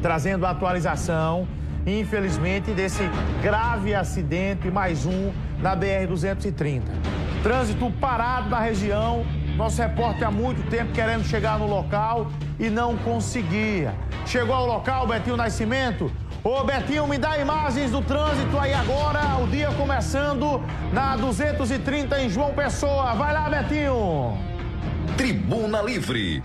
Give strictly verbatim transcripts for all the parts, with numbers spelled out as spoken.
trazendo a atualização, infelizmente, desse grave acidente, mais um, na B R duzentos e trinta. Trânsito parado na região, nosso repórter há muito tempo querendo chegar no local e não conseguia. Chegou ao local, Betinho Nascimento. Ô, Betinho, me dá imagens do trânsito aí agora, o dia começando na duzentos e trinta em João Pessoa. Vai lá, Betinho. Tribuna Livre.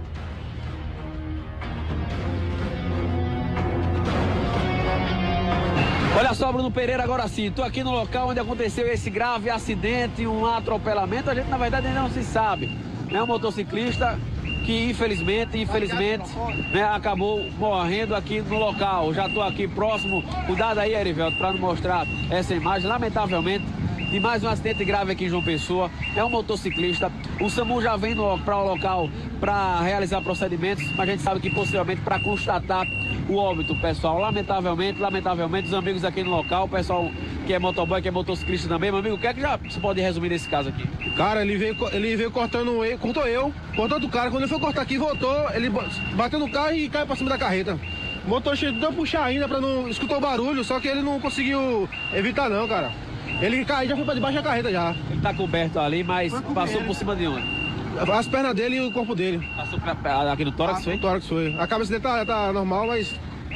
Olha só, Bruno Pereira, agora sim, estou aqui no local onde aconteceu esse grave acidente, um atropelamento. A gente, na verdade, ainda não se sabe. É um motociclista que, infelizmente, infelizmente, né, acabou morrendo aqui no local. Já estou aqui próximo. Cuidado aí, Erivelto, para não mostrar essa imagem. Lamentavelmente, de mais um acidente grave aqui em João Pessoa. É um motociclista. O SAMU já vem para o local para realizar procedimentos, mas a gente sabe que possivelmente para constatar o óbito, pessoal. Lamentavelmente, lamentavelmente, os amigos aqui no local, o pessoal que é motoboy, que é motociclista também, meu amigo, o que é que já você pode resumir nesse caso aqui? Cara, ele veio, ele veio cortando eu, cortou eu, cortou outro cara. Quando ele foi cortar aqui, voltou, ele bateu no carro e caiu pra cima da carreta. O motorista tentou puxar ainda pra não escutar o barulho, só que ele não conseguiu evitar não, cara. Ele caiu, já foi pra debaixo da carreta já. Ele tá coberto ali, mas passou por cima de onde? As pernas dele e o corpo dele. Passou pra, aqui no tórax, foi? No tórax foi. A cabeça dele tá, tá normal, mas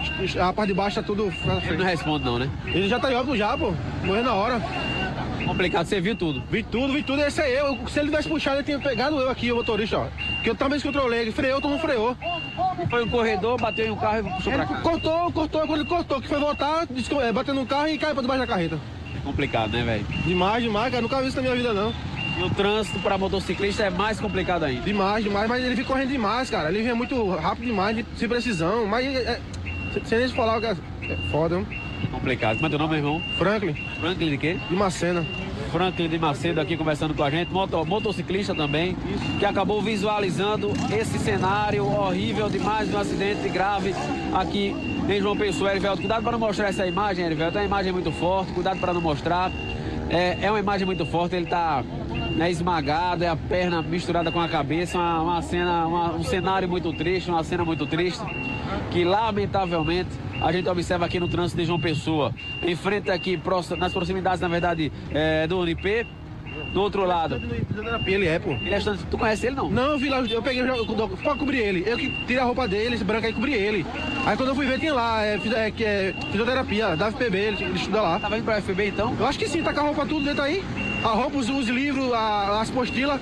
a parte de baixo tá tudo... Ele não responde não, né? Ele já tá em óbito já, pô. Morreu na hora. Complicado, você viu tudo? Vi tudo, vi tudo. Esse é eu. Se ele tivesse puxado, ele tinha pegado eu aqui, o motorista, ó. Que eu também descontrolei. Ele freou, tu não freou. Foi um corredor, bateu em um carro e puxou ele pra cá. Cortou, cortou. Quando ele cortou, que foi voltar, bateu no carro e caiu pra debaixo da carreta. Complicado, né, velho? Demais, demais, cara. Nunca vi isso na minha vida, não. E o trânsito para motociclista é mais complicado ainda. Demais, demais. Mas ele fica correndo demais, cara. Ele vem muito rápido demais, sem precisão. Mas, é, sem nem falar, é foda, hein? Complicado. Como é teu nome, meu irmão? Franklin. Franklin de quê? De Macena. Franklin de Macedo aqui conversando com a gente, moto, motociclista também, que acabou visualizando esse cenário horrível de mais um acidente grave aqui em João Pessoa. Erivelto, cuidado para não mostrar essa imagem, Erivelto, é uma imagem muito forte, cuidado para não mostrar. É, é uma imagem muito forte, ele está né, esmagado, é a perna misturada com a cabeça, uma, uma cena, uma, um cenário muito triste, uma cena muito triste, que lamentavelmente a gente observa aqui no trânsito de João Pessoa. Em frente aqui, nas proximidades, na verdade, é, do Unip. Do outro lado. Ele é, pô. Ele é estudante. Tu conhece ele, não? Não, eu vi lá, eu peguei pra cobrir ele. Eu que tirei a roupa dele, esse branco aí, cobri ele. Aí quando eu fui ver, tinha lá, é, é, é, é fisioterapia, da F P B, ele, ele estuda lá. Tava indo pra F P B, então? Eu acho que sim, tá com a roupa tudo dentro aí. A roupa, os, os livros, a, as postilas.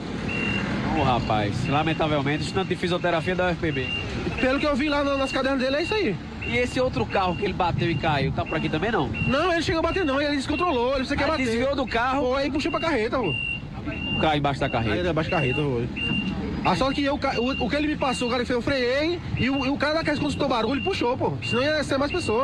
Ô, rapaz, lamentavelmente, estudante de fisioterapia da U F P B. Pelo que eu vi lá nas cadernas dele, é isso aí. E esse outro carro que ele bateu e caiu, tá por aqui também, não? Não, ele chegou a bater não, ele descontrolou, ele você quer bater. Desviou do carro. Pô, aí puxou pra carreta, pô. Caiu embaixo da carreta. Aí embaixo da carreta, pô. A sorte que eu, o, o que ele me passou, o cara que eu freiei, e o, e o cara da casa, quando escutou barulho, ele puxou, pô. Senão ia ser mais pessoa.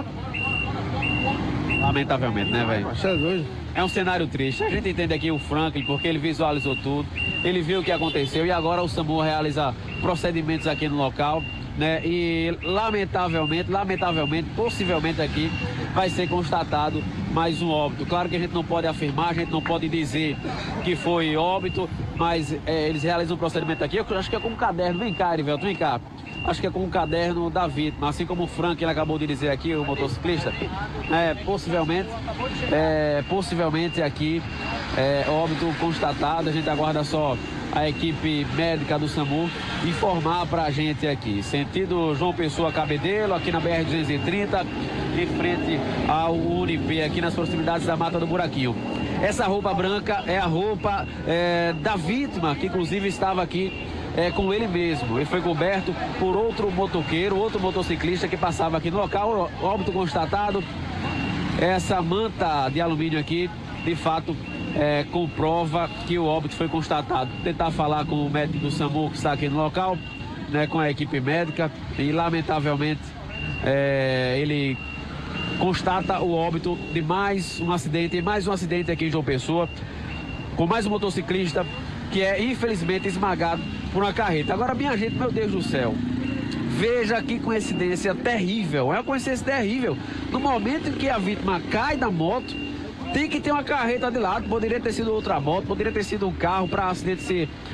Lamentavelmente, né, velho? Você é doido. É um cenário triste. A gente entende aqui o Franklin, porque ele visualizou tudo, ele viu o que aconteceu e agora o SAMU realiza procedimentos aqui no local, né? E lamentavelmente, lamentavelmente, possivelmente aqui vai ser constatado mais um óbito. Claro que a gente não pode afirmar, a gente não pode dizer que foi óbito, mas é, eles realizam um procedimento aqui. Eu acho que é com um caderno. Vem cá, Erivelto, vem cá. Acho que é com um caderno da vítima, assim como o Frank, ele acabou de dizer aqui, o motociclista, é, possivelmente, é, possivelmente aqui, é, óbito constatado. A gente aguarda só a equipe médica do SAMU informar pra gente aqui. Sentido João Pessoa Cabedelo, aqui na B R duzentos e trinta, em frente ao Unip, aqui nas proximidades da Mata do Buraquinho. Essa roupa branca é a roupa é, da vítima, que inclusive estava aqui É, com ele mesmo. Ele foi coberto por outro motoqueiro, outro motociclista que passava aqui no local. Óbito constatado. Essa manta de alumínio aqui, de fato, é, comprova que o óbito foi constatado. Vou tentar falar com o médico do SAMU que está aqui no local, né, com a equipe médica, e lamentavelmente é, ele constata o óbito de mais um acidente, mais um acidente aqui em João Pessoa, com mais um motociclista que é infelizmente esmagado por uma carreta. Agora, minha gente, meu Deus do céu, veja que coincidência terrível, é uma coincidência terrível. No momento em que a vítima cai da moto, tem que ter uma carreta de lado. Poderia ter sido outra moto, poderia ter sido um carro para acidente ser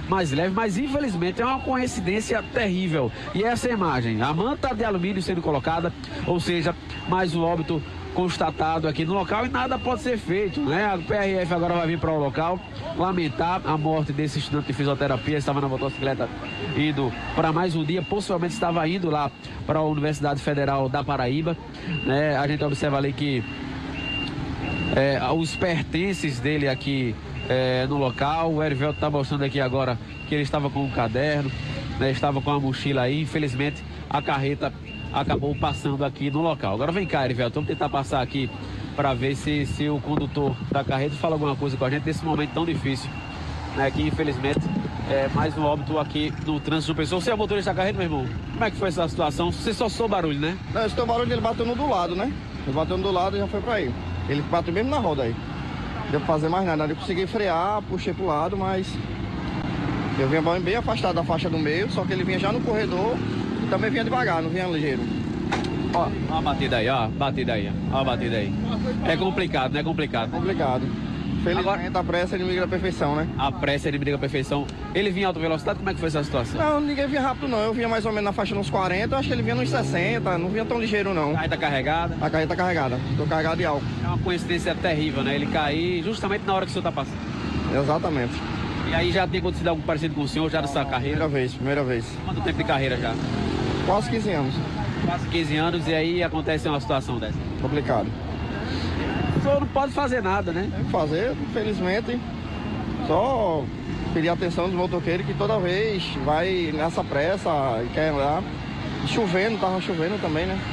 mais leve, mas infelizmente é uma coincidência terrível. E essa imagem, a manta de alumínio sendo colocada, ou seja, mais um óbito constatado aqui no local e nada pode ser feito, né? A P R F agora vai vir para o local lamentar a morte desse estudante de fisioterapia, estava na motocicleta indo para mais um dia, possivelmente estava indo lá para a Universidade Federal da Paraíba, né? A gente observa ali que é, os pertences dele aqui é, no local, o Erivelto está mostrando aqui agora que ele estava com um caderno, né? Estava com a mochila aí, infelizmente a carreta acabou passando aqui no local. Agora vem cá, Erivelto, vamos tentar passar aqui para ver se, se o condutor da carreta fala alguma coisa com a gente nesse momento tão difícil, né, que infelizmente é mais um óbito aqui no trânsito de Pessoa. Você é o motorista da carreta, meu irmão? Como é que foi essa situação? Você só soube barulho, né? Não, esse teu barulho ele bateu no do lado, né? Ele bateu no do lado e já foi para aí. Ele bateu mesmo na roda aí. Não deu pra fazer mais nada. Eu consegui frear, puxei pro lado, mas eu vinha bem afastado da faixa do meio, só que ele vinha já no corredor. Também vinha devagar, não vinha ligeiro. Ó, ó a batida aí, ó, batida aí, ó, a batida aí. É complicado, não é complicado? É complicado. Felizmente Agora, a pressa é inimiga da perfeição, né? A pressa é inimiga da perfeição. Ele vinha em alta velocidade, como é que foi essa situação? Não, ninguém vinha rápido não, eu vinha mais ou menos na faixa nos quarenta, acho que ele vinha nos sessenta, não vinha tão ligeiro não. A carreta carregada? A carreta carregada, tô carregado de álcool. É uma coincidência terrível, né? Ele cair justamente na hora que o senhor tá passando. Exatamente. E aí já tem acontecido algo parecido com o senhor já nessa carreira? Primeira vez, primeira vez. Quanto tempo de carreira já? Quase quinze anos. Quase quinze anos e aí acontece uma situação dessa? Complicado. O senhor não pode fazer nada, né? Tem que fazer, infelizmente, só pedir a atenção dos motoqueiros que toda vez vai nessa pressa e quer lá. Chovendo, tava chovendo também, né?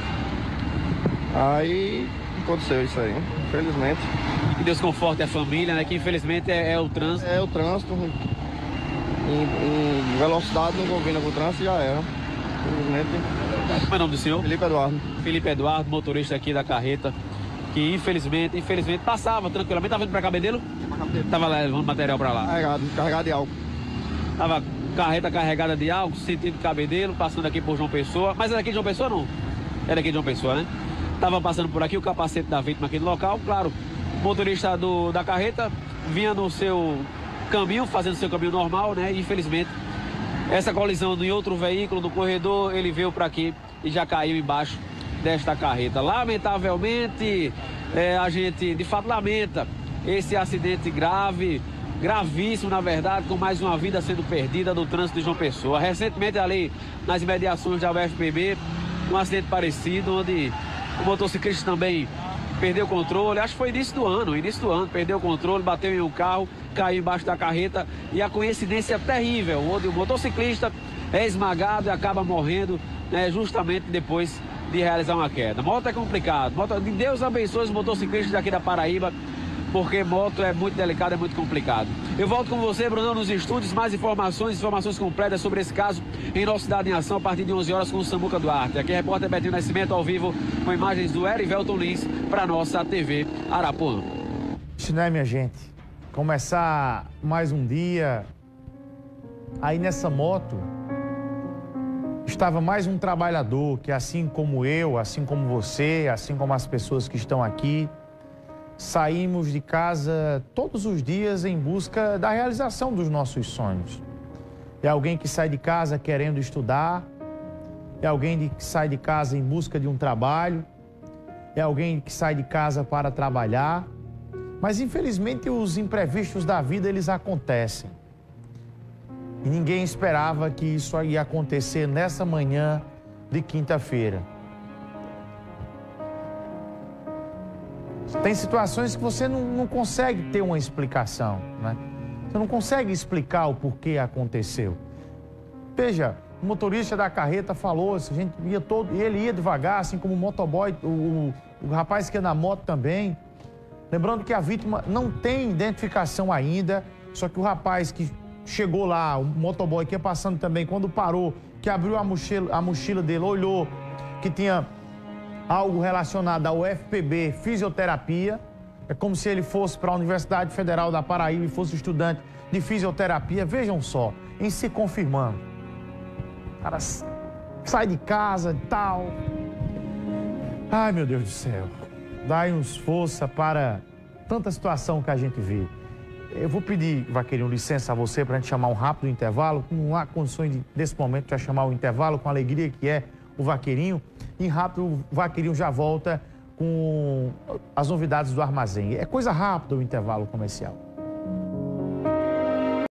Aí aconteceu isso aí, infelizmente. Que Deus conforte a família, né? Que infelizmente é, é o trânsito. É o trânsito. Em, em velocidade não combina com o trânsito, já era. Infelizmente. Como é o nome do senhor? Felipe Eduardo. Felipe Eduardo, motorista aqui da carreta, que infelizmente, infelizmente passava tranquilamente. Tava indo pra Cabedelo? Tava levando material pra lá. Carregado, carregado de álcool. Tava carreta carregada de álcool, sentido Cabedelo, passando aqui por João Pessoa. Mas é daqui de João Pessoa não? É daqui de João Pessoa, né? Tava passando por aqui o capacete da vítima aqui no local, claro. O motorista do, da carreta vinha no seu caminho, fazendo seu caminho normal, né? E infelizmente, essa colisão em outro veículo no corredor, ele veio para aqui e já caiu embaixo desta carreta. Lamentavelmente, é, a gente de fato lamenta esse acidente grave, gravíssimo na verdade, com mais uma vida sendo perdida no trânsito de João Pessoa. Recentemente ali nas imediações da U F P B, um acidente parecido, onde o motociclista também perdeu o controle, acho que foi início do ano, início do ano, perdeu o controle, bateu em um carro, caiu embaixo da carreta e a coincidência terrível, onde o motociclista é esmagado e acaba morrendo, né, justamente depois de realizar uma queda. Moto é complicado, moto, Deus abençoe os motociclistas daqui da Paraíba, porque moto é muito delicado, é muito complicado. Eu volto com você, Brunão, nos estúdios, mais informações, informações completas sobre esse caso em nossa Cidade em Ação, a partir de onze horas com o Samuca Duarte. Aqui é repórter Betinho Nascimento, ao vivo, com imagens do Erivelton Lins, para nossa T V Arapuã. Isso não é, minha gente? Começar mais um dia, aí nessa moto, estava mais um trabalhador que, assim como eu, assim como você, assim como as pessoas que estão aqui, saímos de casa todos os dias em busca da realização dos nossos sonhos. É alguém que sai de casa querendo estudar, é alguém que sai de casa em busca de um trabalho, é alguém que sai de casa para trabalhar, mas infelizmente os imprevistos da vida eles acontecem. E ninguém esperava que isso ia acontecer nessa manhã de quinta-feira. Tem situações que você não, não consegue ter uma explicação, né? Você não consegue explicar o porquê aconteceu. Veja, o motorista da carreta falou, a gente ia todo, e ele ia devagar, assim como o motoboy, o, o, o rapaz que ia na moto também. Lembrando que a vítima não tem identificação ainda, só que o rapaz que chegou lá, o motoboy que ia passando também, quando parou, que abriu a mochila, a mochila dele, olhou que tinha algo relacionado ao U F P B, fisioterapia. É como se ele fosse para a Universidade Federal da Paraíba e fosse estudante de fisioterapia. Vejam só, em se confirmando. O cara sai de casa e tal. Ai, meu Deus do céu. Dai-nos força para tanta situação que a gente vê. Eu vou pedir, Vaqueirinho, licença a você para a gente chamar um rápido intervalo. Não há condições de, nesse momento, já chamar o intervalo com a alegria que é o Vaqueirinho. E rápido, o Vaqueirinho já volta com as novidades do armazém. É coisa rápida o intervalo comercial.